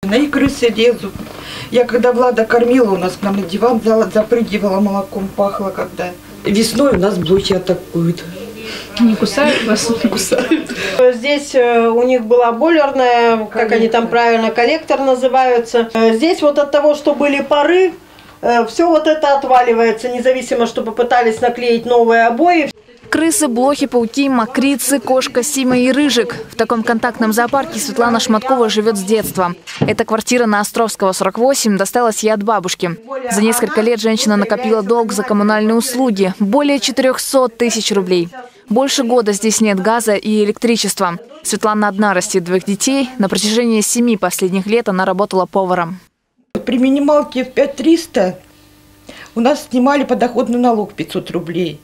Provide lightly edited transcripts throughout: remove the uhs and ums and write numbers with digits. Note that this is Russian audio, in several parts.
И крысы лезут. Я когда Влада кормила, у нас к нам на диван запрыгивала, молоком пахло, когда весной у нас блохи атакуют. Не кусают вас? Не кусают. Здесь у них была бойлерная, как они там правильно, коллектор называются. Здесь вот от того, что были пары, все вот это отваливается, независимо, что попытались наклеить новые обои. Крысы, блохи, пауки, мокрицы, кошка Сима и Рыжик. В таком контактном зоопарке Светлана Шматкова живет с детства. Эта квартира на Островского, 48, досталась ей от бабушки. За несколько лет женщина накопила долг за коммунальные услуги – более 400 тысяч рублей. Больше года здесь нет газа и электричества. Светлана одна растит 2 детей. На протяжении 7 последних лет она работала поваром. При минималке в 5300 у нас снимали подоходный налог 500 рублей.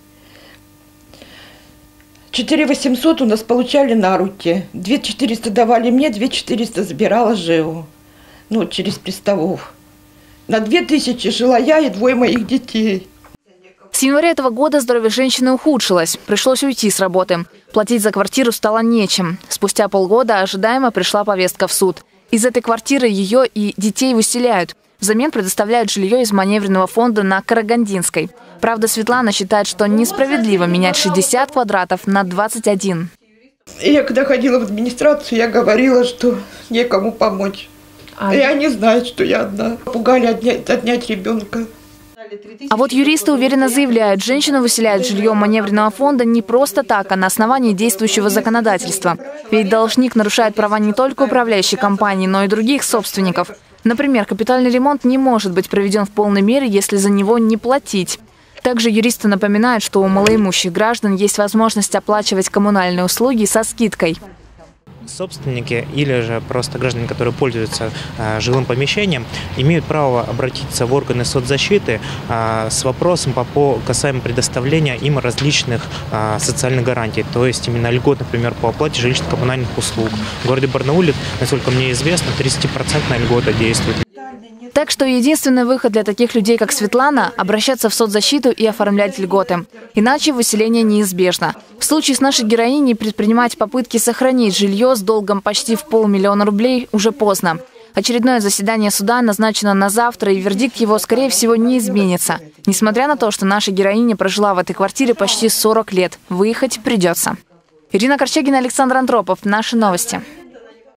4800 у нас получали на руки. 2400 давали мне, 2400 забирала ЖЭУ. Ну, через приставов. На 2000 жила я и 2 моих детей. С января этого года здоровье женщины ухудшилось. Пришлось уйти с работы. Платить за квартиру стало нечем. Спустя полгода ожидаемо пришла повестка в суд. Из этой квартиры ее и детей выселяют. Взамен предоставляют жилье из маневренного фонда на Карагандинской. Правда, Светлана считает, что несправедливо менять 60 квадратов на 21. Я когда ходила в администрацию, я говорила, что некому помочь. И они знают, что я одна. Пугали отнять ребенка. А вот юристы уверенно заявляют, женщину выселяют в жилье маневренного фонда не просто так, а на основании действующего законодательства. Ведь должник нарушает права не только управляющей компании, но и других собственников. Например, капитальный ремонт не может быть проведен в полной мере, если за него не платить. Также юристы напоминают, что у малоимущих граждан есть возможность оплачивать коммунальные услуги со скидкой. Собственники или же просто граждане, которые пользуются жилым помещением, имеют право обратиться в органы соцзащиты с вопросом касаемо предоставления им различных социальных гарантий, то есть именно льгот, например, по оплате жилищно-коммунальных услуг. В городе Барнауле, насколько мне известно, 30% льгота действует. Так что единственный выход для таких людей, как Светлана – обращаться в соцзащиту и оформлять льготы. Иначе выселение неизбежно. В случае с нашей героиней предпринимать попытки сохранить жилье с долгом почти в 500 000 рублей уже поздно. Очередное заседание суда назначено на завтра, и вердикт его, скорее всего, не изменится. Несмотря на то, что наша героиня прожила в этой квартире почти 40 лет, выехать придется. Ирина Корчагина, Александр Андропов. Наши новости.